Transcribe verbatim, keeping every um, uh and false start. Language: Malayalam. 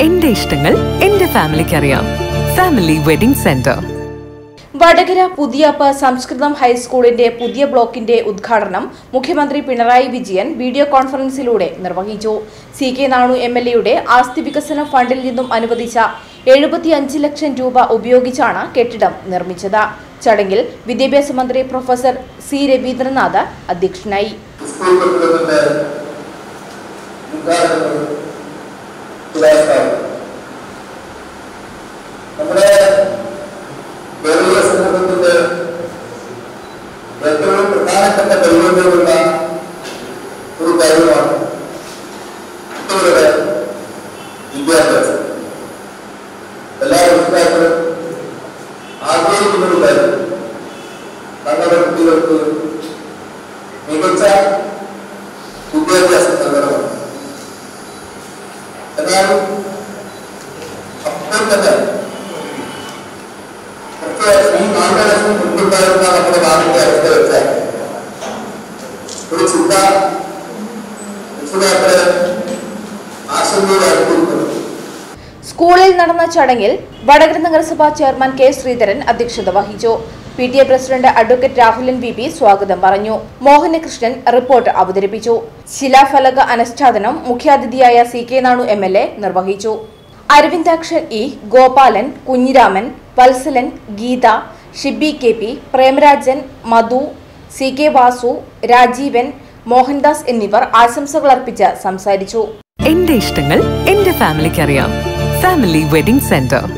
എന്റെ ഇഷ്ടങ്ങൾ എന്റെ ഫാമിലിക്ക് അറിയാം. Family wedding centre. Vadakara Puthiyappa Samskritham ഹൈസ്കൂളിന്റെ പുതിയ ബ്ലോക്കിന്റെ ഉദ്ഘാടനം മുഖ്യമന്ത്രി പിണറായി വിജയൻ വീഡിയോ കോൺഫറൻസിലൂടെ നിർവഹിച്ചു. C K Nanu M L എയുടെ ആസ്തി വികസന ഫണ്ടിൽ നിന്നും അനുവദിച്ച എഴുപത്തിയഞ്ച് ലക്ഷം രൂപ ഉപയോഗിച്ചാണ് കെട്ടിടം നിർമ്മിച്ചത്. ചടങ്ങിൽ വിദ്യാഭ്യാസ മന്ത്രി പ്രൊഫസർ സി രവീന്ദ്രനാഥ് അധ്യക്ഷനായി. ഏറ്റവും പ്രധാനപ്പെട്ട പരിഗണനയുള്ള ഒരു കാര്യമാണ് കുട്ടികളുടെ വിദ്യാഭ്യാസം. എല്ലാ രക്ഷിതാക്കളും ആഗ്രഹിക്കുന്ന ഒരു കാര്യം തങ്ങളുടെ കുട്ടികൾക്ക് മികച്ച വിദ്യാഭ്യാസം നൽകണമെന്ന്. എന്നാൽ അപ്പോൾ തന്നെ ഈ നാലുലക്ഷം മുൻപുണ്ടായിരുന്ന നമ്മുടെ നാടിന്റെ അവസ്ഥ വെച്ചാൽ ഒരു ചിന്ത രക്ഷിതാക്കളെ ആശങ്കയിലായിരിക്കുന്നു. സ്കൂളിൽ നടന്ന ചടങ്ങിൽ വടകര നഗരസഭാ ചെയർമാൻ കെ ശ്രീധരൻ അധ്യക്ഷത വഹിച്ചു. P T A president advocate Rahulan V P സ്വാഗതം പറഞ്ഞു. മോഹനകൃഷ്ണൻ റിപ്പോർട്ട് അവതരിപ്പിച്ചു. ശിലാഫലക അനുഷ്ഠാനം മുഖ്യാതിഥിയായ C K Nanu M L A നിർവഹിച്ചു. Aravindakshan E, Gopalan, Kunhiraman, Valsalan, Geetha, Shibi K P, Premarajan, Madhu, C K Vasu, Rajeevan, Mohandas എന്നിവർ ആശംസകൾ അർപ്പിച്ച് സംസാരിച്ചു. എന്റെ ഇഷ്ടങ്ങൾ എന്റെ ഫാമിലിക്ക് അറിയാം. Family wedding centre.